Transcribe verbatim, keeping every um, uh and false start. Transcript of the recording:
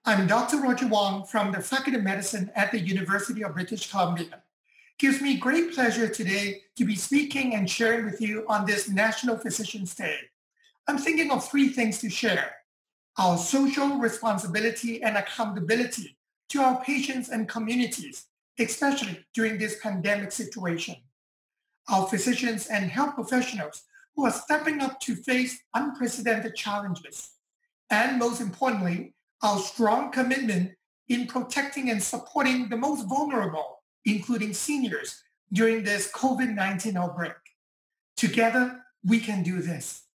I'm Doctor Roger Wong from the Faculty of Medicine at the University of British Columbia. It gives me great pleasure today to be speaking and sharing with you on this National Physicians Day. I'm thinking of three things to share: our social responsibility and accountability to our patients and communities, especially during this pandemic situation; our physicians and health professionals who are stepping up to face unprecedented challenges; and most importantly, our strong commitment in protecting and supporting the most vulnerable, including seniors, during this COVID nineteen outbreak. Together, we can do this.